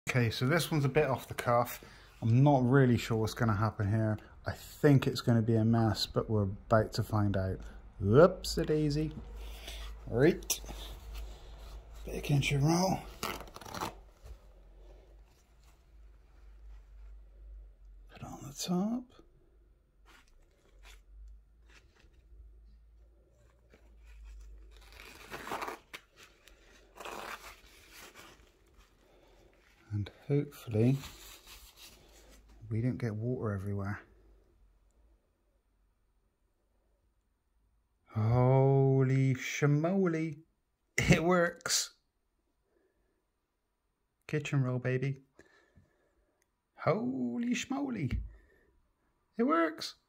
Okay, so this one's a bit off the cuff. I'm not really sure what's going to happen here. I think it's going to be a mess, but we're about to find out. Whoops-a-daisy. Right. Bit of kitchen roll. Put it on the top. And hopefully we don't get water everywhere. Holy schmoly, it works. Kitchen roll, baby. Holy schmoly, it works.